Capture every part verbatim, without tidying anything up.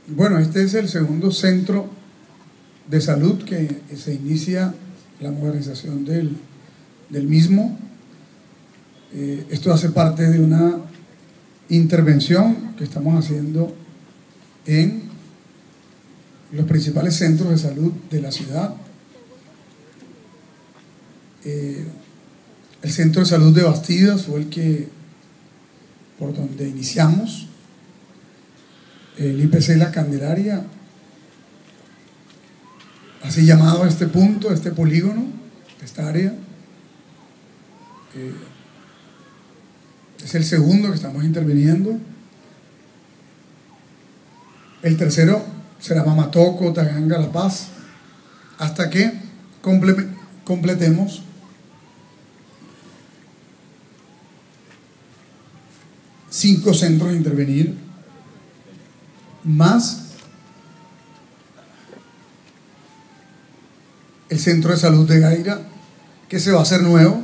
Bueno, este es el segundo centro de salud que se inicia la modernización del, del mismo. Eh, esto hace parte de una intervención que estamos haciendo en los principales centros de salud de la ciudad. Eh, el centro de salud de Bastidas fue el que, por donde iniciamos. El I P C La Candelaria, así llamado a este punto, a este polígono, esta área, eh, es el segundo que estamos interviniendo. El tercero será Mamatoco, Taganga, La Paz, hasta que comple completemos cinco centros a intervenir, más el centro de salud de Gaira, que se va a hacer nuevo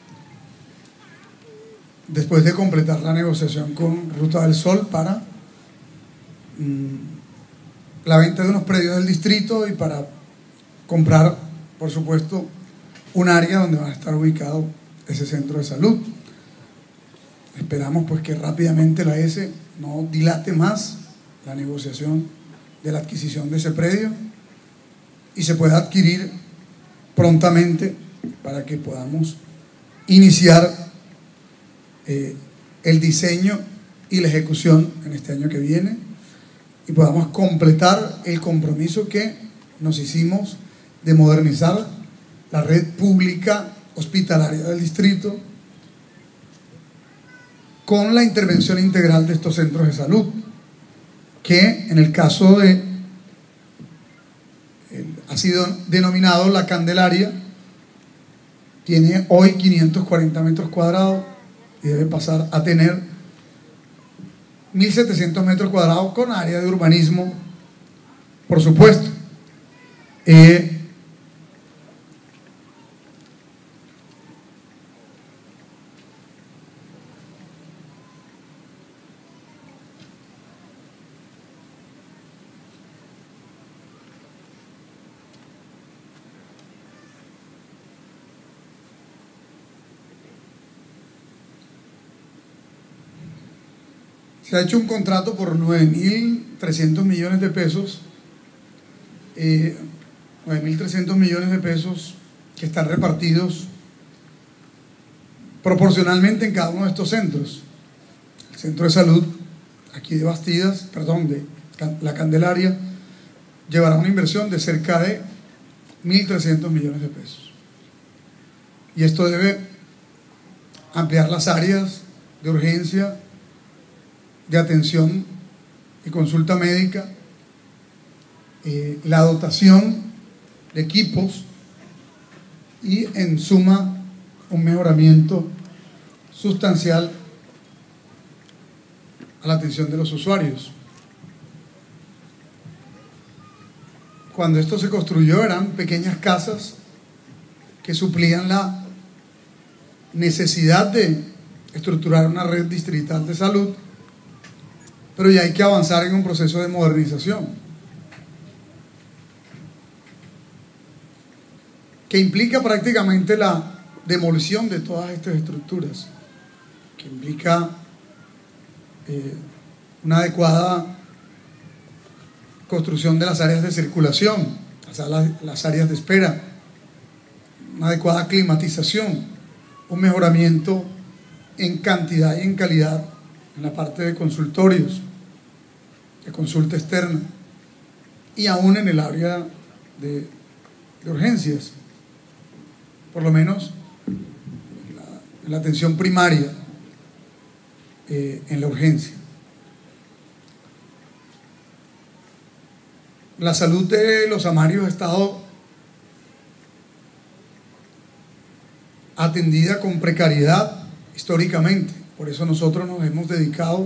después de completar la negociación con Ruta del Sol para mmm, la venta de unos predios del distrito y para comprar, por supuesto, un área donde va a estar ubicado ese centro de salud. Esperamos pues que rápidamente la S no dilate más la negociación de la adquisición de ese predio y se pueda adquirir prontamente para que podamos iniciar eh, el diseño y la ejecución en este año que viene y podamos completar el compromiso que nos hicimos de modernizar la red pública hospitalaria del distrito con la intervención integral de estos centros de salud, que en el caso de, el, ha sido denominado La Candelaria, tiene hoy quinientos cuarenta metros cuadrados y debe pasar a tener mil setecientos metros cuadrados con área de urbanismo, por supuesto. Eh, Se ha hecho un contrato por nueve mil trescientos millones de pesos, eh, nueve mil trescientos millones de pesos que están repartidos proporcionalmente en cada uno de estos centros. El centro de salud aquí de Bastidas, perdón, de La Candelaria, llevará una inversión de cerca de mil trescientos millones de pesos. Y esto debe ampliar las áreas de urgencia, de atención y consulta médica, eh, la dotación de equipos y en suma un mejoramiento sustancial a la atención de los usuarios. Cuando esto se construyó eran pequeñas casas que suplían la necesidad de estructurar una red distrital de salud, pero ya hay que avanzar en un proceso de modernización que implica prácticamente la demolición de todas estas estructuras, que implica eh, una adecuada construcción de las áreas de circulación, o sea, las, las áreas de espera, una adecuada climatización, un mejoramiento en cantidad y en calidad en la parte de consultorios, de consulta externa y aún en el área de, de urgencias, por lo menos en la, en la atención primaria, eh, en la urgencia. La salud de los amarios ha estado atendida con precariedad históricamente. Por eso nosotros nos hemos dedicado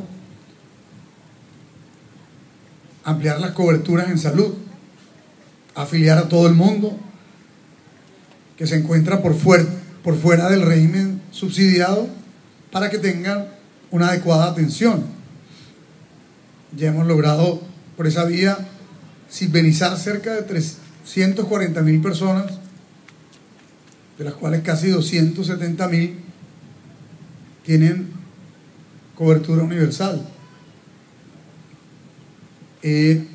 a ampliar las coberturas en salud, a afiliar a todo el mundo que se encuentra por fuera, por fuera del régimen subsidiado para que tengan una adecuada atención. Ya hemos logrado por esa vía sisbenizar cerca de trescientas cuarenta mil personas, de las cuales casi doscientas setenta mil tienen cobertura universal. Eh,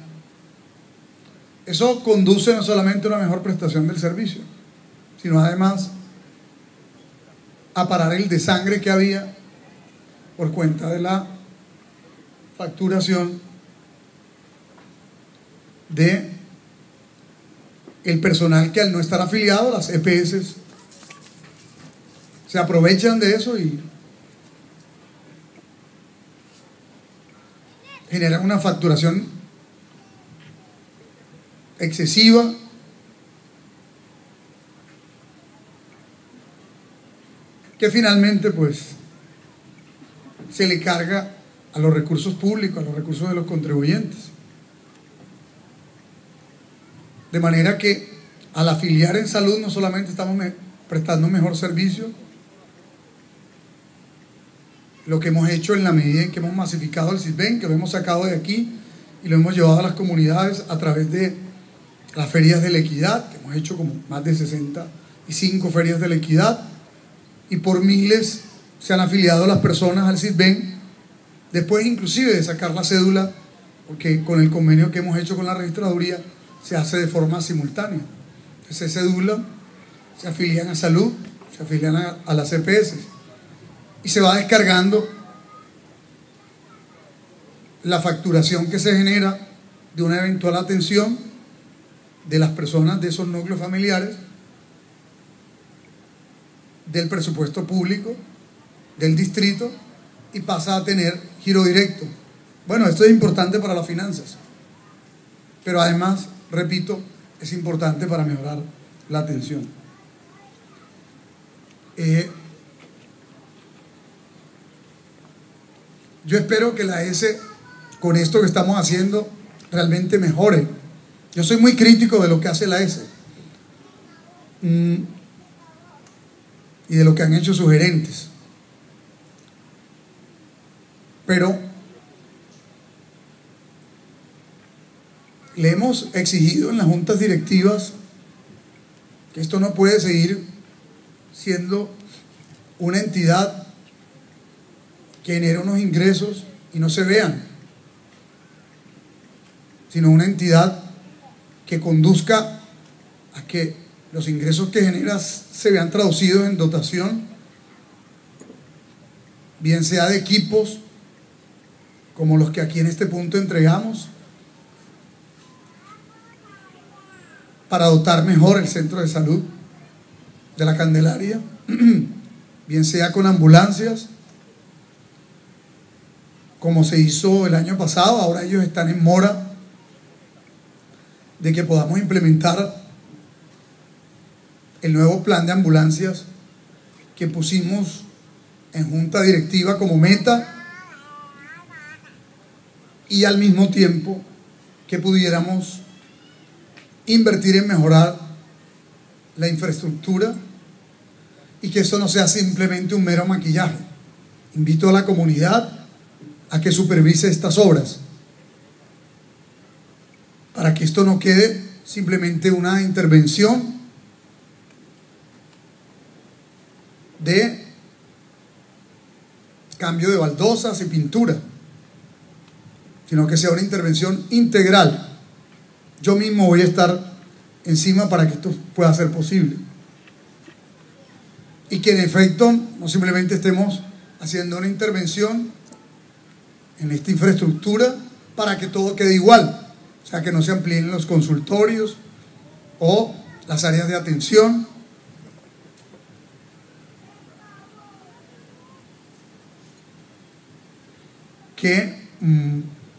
eso conduce no solamente a una mejor prestación del servicio, sino además a parar el desangre que había por cuenta de la facturación de el personal que, al no estar afiliado a las E P S, se aprovechan de eso y generan una facturación excesiva, que finalmente pues se le carga a los recursos públicos, a los recursos de los contribuyentes. De manera que al afiliar en salud no solamente estamos me prestando un mejor servicio, lo que hemos hecho en la medida en que hemos masificado el SISBEN, que lo hemos sacado de aquí y lo hemos llevado a las comunidades a través de las ferias de la equidad, que hemos hecho como más de sesenta y cinco ferias de la equidad, y por miles se han afiliado las personas al SISBEN, después inclusive de sacar la cédula, porque con el convenio que hemos hecho con la registraduría se hace de forma simultánea. Entonces se cédula, se afilian a salud, se afilian a, a las E P S y se va descargando la facturación que se genera de una eventual atención de las personas de esos núcleos familiares, del presupuesto público, del distrito, y pasa a tener giro directo. Bueno, esto es importante para las finanzas, pero además, repito, es importante para mejorar la atención. Eh, yo espero que la S, con esto que estamos haciendo, realmente mejore. Yo soy muy crítico de lo que hace la S mm, y de lo que han hecho sus gerentes, pero le hemos exigido en las juntas directivas que esto no puede seguir siendo una entidad que genera unos ingresos y no se vean, sino una entidad que conduzca a que los ingresos que genera se vean traducidos en dotación, bien sea de equipos como los que aquí en este punto entregamos, para dotar mejor el centro de salud de la Candelaria, bien sea con ambulancias, como se hizo el año pasado. Ahora ellos están en mora de que podamos implementar el nuevo plan de ambulancias que pusimos en junta directiva como meta, y al mismo tiempo que pudiéramos invertir en mejorar la infraestructura y que eso no sea simplemente un mero maquillaje. Invito a la comunidad a que supervise estas obras para que esto no quede simplemente una intervención de cambio de baldosas y pintura, sino que sea una intervención integral. Yo mismo voy a estar encima para que esto pueda ser posible. Y que en efecto no simplemente estemos haciendo una intervención en esta infraestructura para que todo quede igual. O sea, que no se amplíen los consultorios o las áreas de atención. Que mmm,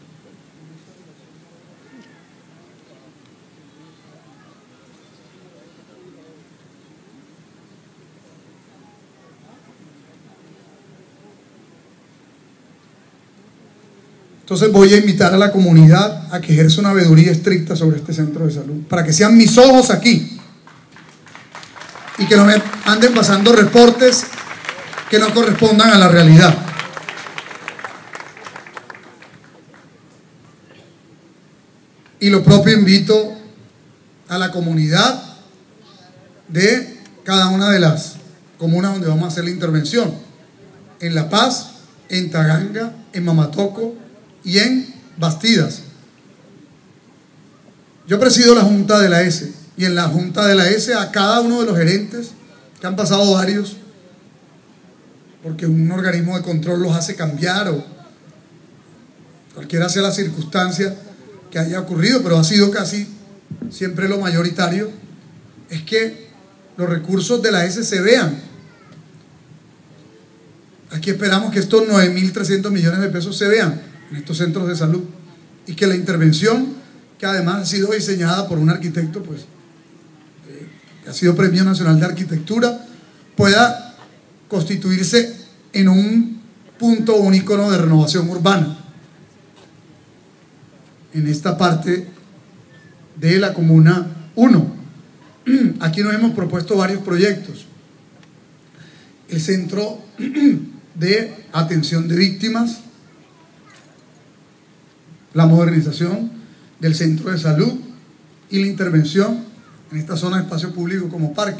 Entonces voy a invitar a la comunidad a que ejerza una veeduría estricta sobre este centro de salud, para que sean mis ojos aquí y que no me anden pasando reportes que no correspondan a la realidad. Y lo propio invito a la comunidad de cada una de las comunas donde vamos a hacer la intervención. En La Paz, en Taganga, en Mamatoco y en Bastidas. Yo presido la Junta de la S y en la Junta de la S a cada uno de los gerentes, que han pasado varios, porque un organismo de control los hace cambiar o cualquiera sea la circunstancia que haya ocurrido, pero ha sido casi siempre lo mayoritario, es que los recursos de la S se vean. Aquí esperamos que estos nueve mil trescientos millones de pesos se vean en estos centros de salud y que la intervención, que además ha sido diseñada por un arquitecto, pues, eh, que ha sido Premio Nacional de Arquitectura, pueda constituirse en un punto, un ícono de renovación urbana en esta parte de la Comuna uno. Aquí nos hemos propuesto varios proyectos. El Centro de Atención de Víctimas, la modernización del Centro de Salud y la intervención en esta zona de espacio público como parque.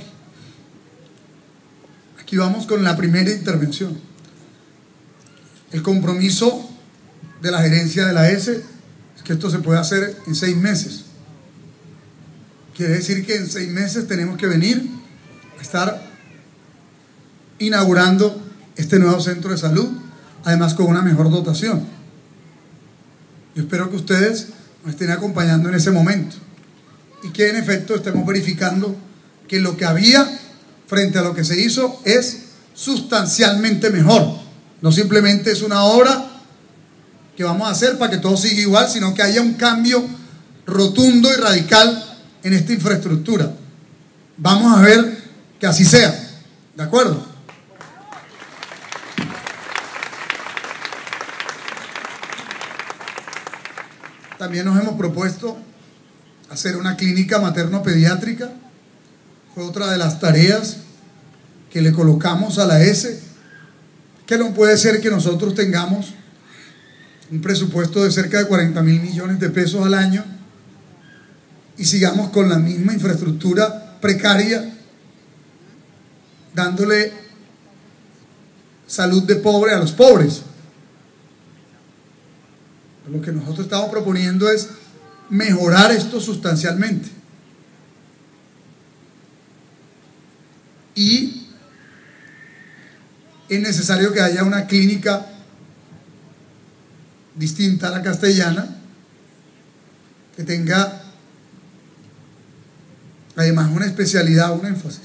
Aquí vamos con la primera intervención. El compromiso de la gerencia de la S es que esto se puede hacer en seis meses. Quiere decir que en seis meses tenemos que venir a estar inaugurando este nuevo centro de salud, además con una mejor dotación. Yo espero que ustedes nos estén acompañando en ese momento y que en efecto estemos verificando que lo que había frente a lo que se hizo es sustancialmente mejor. No simplemente es una obra que vamos a hacer para que todo siga igual, sino que haya un cambio rotundo y radical en esta infraestructura. Vamos a ver que así sea, ¿de acuerdo? También nos hemos propuesto hacer una clínica materno-pediátrica. Fue otra de las tareas que le colocamos a la S, que no puede ser que nosotros tengamos un presupuesto de cerca de cuarenta mil millones de pesos al año y sigamos con la misma infraestructura precaria, dándole salud de pobre a los pobres. Lo que nosotros estamos proponiendo es mejorar esto sustancialmente. Y es necesario que haya una clínica distinta a la castellana, que tenga además una especialidad, un énfasis.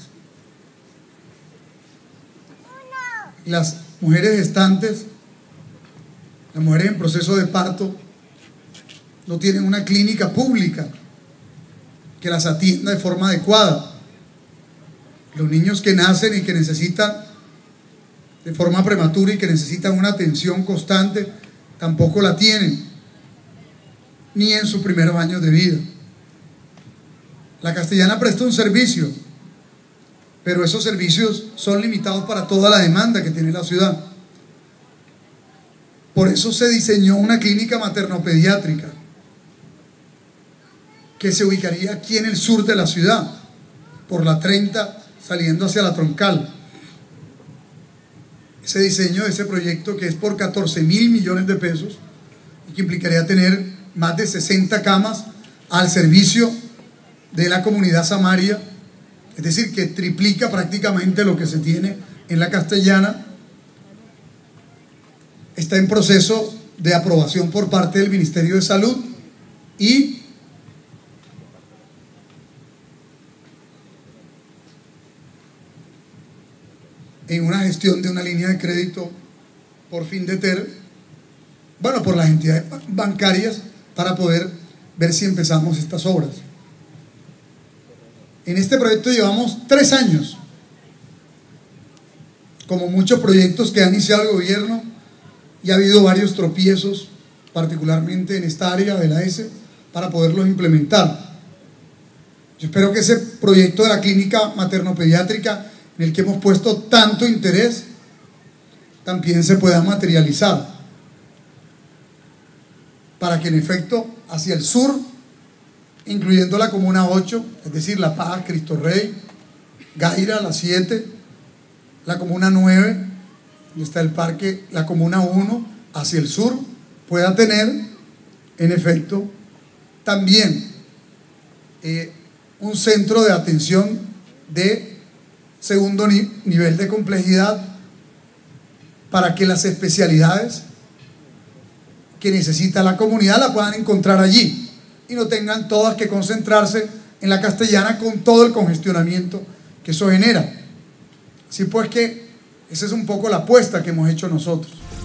Las mujeres gestantes, las mujeres en proceso de parto, no tienen una clínica pública que las atienda de forma adecuada. Los niños que nacen y que necesitan de forma prematura y que necesitan una atención constante, tampoco la tienen, ni en sus primeros años de vida. La castellana presta un servicio, pero esos servicios son limitados para toda la demanda que tiene la ciudad. Por eso se diseñó una clínica materno-pediátrica que se ubicaría aquí en el sur de la ciudad, por la treinta, saliendo hacia la Troncal. Ese diseño de ese proyecto, que es por catorce mil millones de pesos y que implicaría tener más de sesenta camas al servicio de la comunidad samaria, es decir, que triplica prácticamente lo que se tiene en la castellana, está en proceso de aprobación por parte del Ministerio de Salud y en una gestión de una línea de crédito por Findeter, bueno, por las entidades bancarias, para poder ver si empezamos estas obras. En este proyecto llevamos tres años. Como muchos proyectos que ha iniciado el gobierno, y ha habido varios tropiezos, particularmente en esta área de la S, para poderlos implementar. Yo espero que ese proyecto de la clínica materno-pediátrica, en el que hemos puesto tanto interés, también se pueda materializar, para que en efecto hacia el sur incluyendo la Comuna ocho, es decir, La Paz, Cristo Rey, Gaira, la siete, la Comuna nueve, donde está el parque, la Comuna uno, hacia el sur, pueda tener, en efecto, también eh, un centro de atención de segundo ni nivel de complejidad para que las especialidades que necesita la comunidad la puedan encontrar allí y no tengan todas que concentrarse en la Castellana con todo el congestionamiento que eso genera. Así pues que esa es un poco la apuesta que hemos hecho nosotros.